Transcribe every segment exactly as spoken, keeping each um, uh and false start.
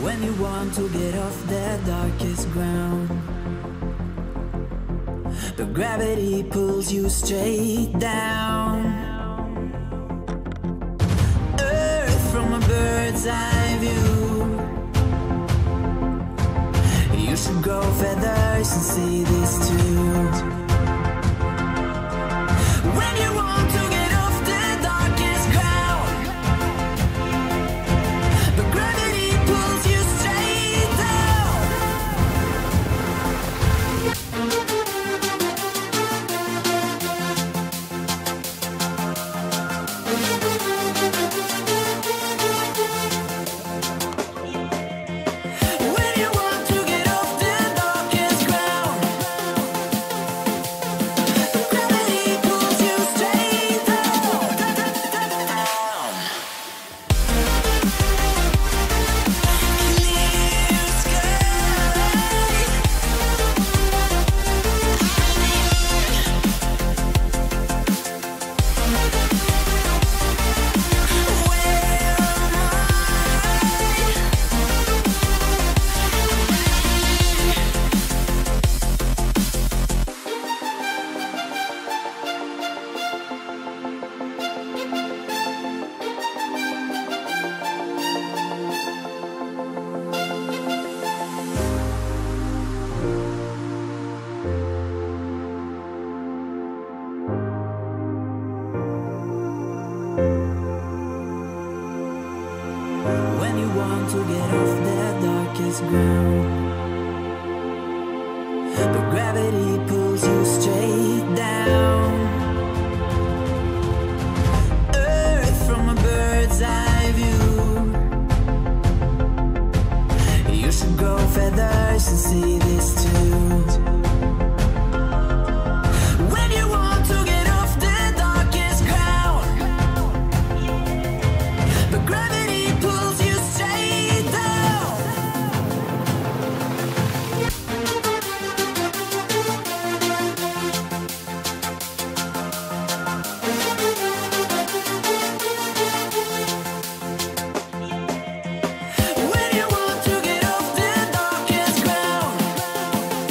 When you want to get off the darkest ground, but gravity pulls you straight down. Earth from a bird's eye view. You should grow feathers and see this too. When you want to get off the darkest ground, but gravity pulls you straight down. When you want to get off the darkest ground, but gravity pulls you straight down. Clear sky. When you want to get off the darkest ground, but gravity pulls you straight down. Earth from a bird's eye view. You should grow feathers and see this too. When you want to get off the darkest ground, but gravity pulls you straight down. When you want to get off the darkest ground,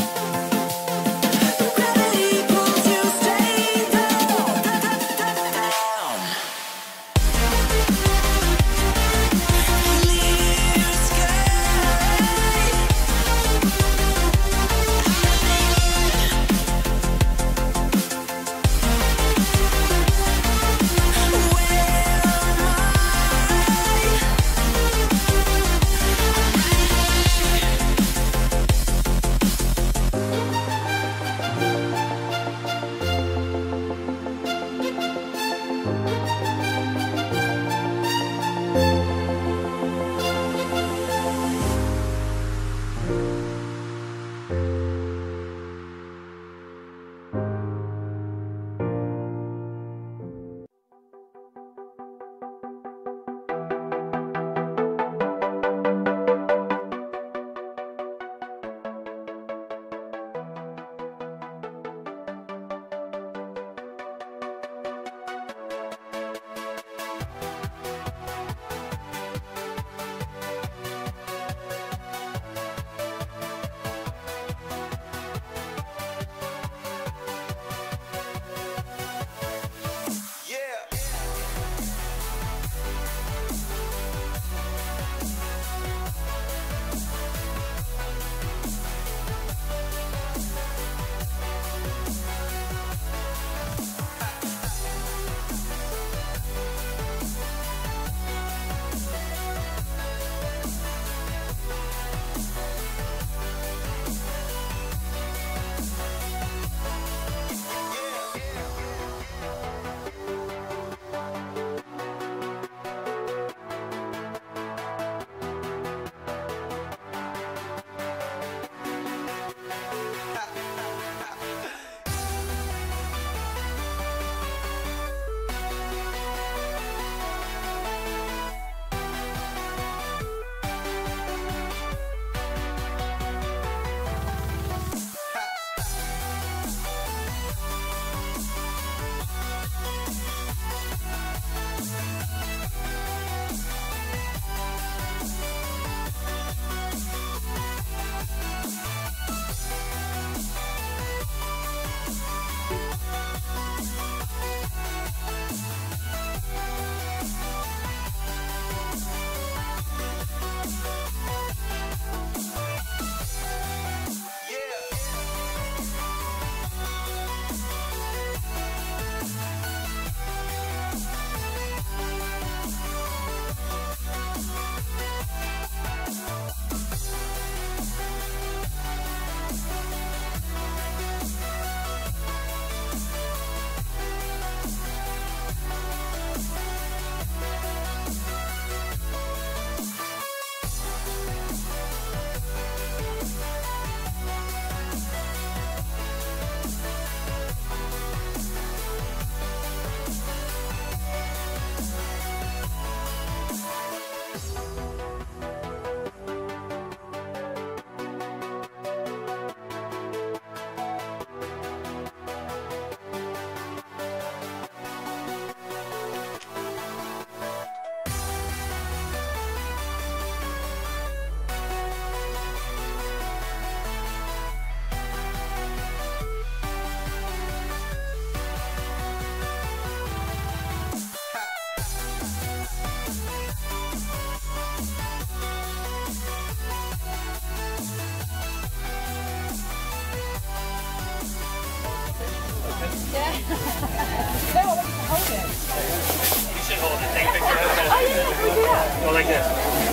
Go like this.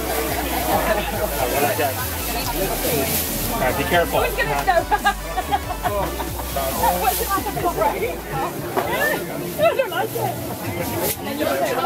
Go like that. All right, be careful. Who's gonna start? What's it like? Right? I don't like it. And then you say, well,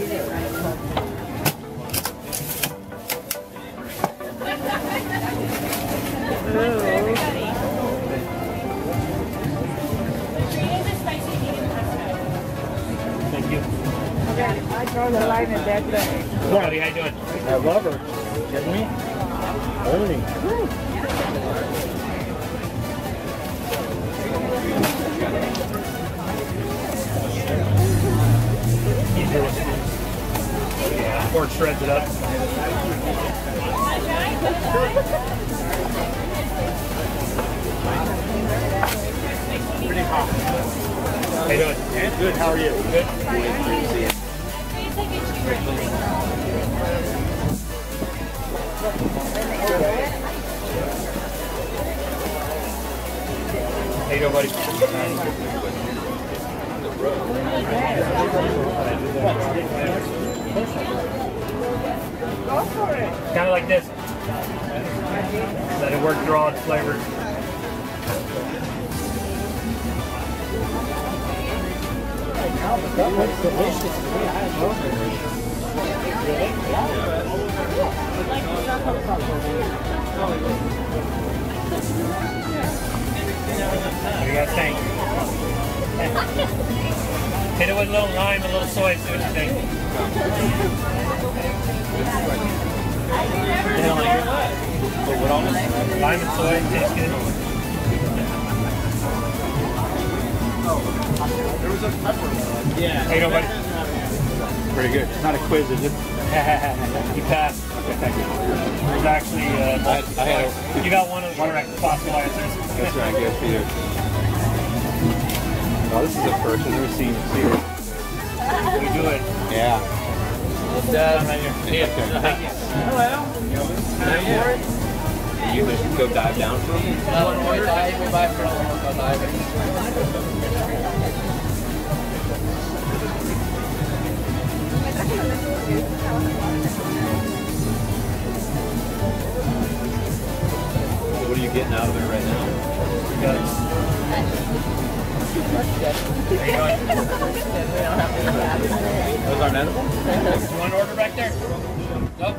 Thank you. I draw the line at that way. Buddy, how you doing? I love her. Kidding me? Ernie. Ford shreds it up. Pretty hot. How you doing? Yeah, good. How are you? Good. How you doing, buddy? Go for it. Kind of like this. Let it work through all its flavor. That looks delicious to me. I love it. What do you guys think? Hit it with a little lime, a little soy, see what you think. Lime and soy, tastes good. There was a pepper. Yeah. How you doing, buddy? Pretty good. It's not a quiz, is it? You passed. There's actually, uh, I, I had a, you got one of the correct possible answers. that's right, good for you. Oh, this is the first. I've never seen it here. We do it. Yeah. Dad, right here. Okay. Hello. You just go dive down for them? No, we dive, we buy for all go diving. What are you getting out of it right now? Those aren't edible? You want an order back there? Nope.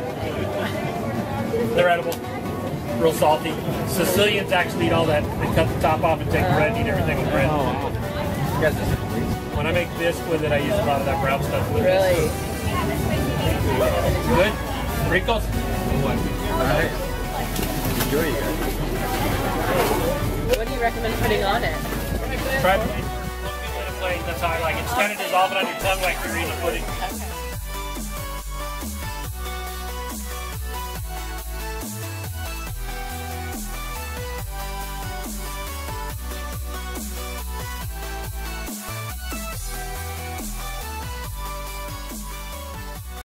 They're edible. Real salty. Sicilians actually eat all that. They cut the top off and take bread and eat everything with bread. Oh, wow. You guys just When I make this with it, I use a lot of that brown stuff with it. Really? Good? Ricos? Alright. Enjoy, you guys. What do you recommend putting on it? Try plain. Don't give it a plain. That's how I like it. Just kind of dissolve it on your tongue like you're eating a pudding. Okay.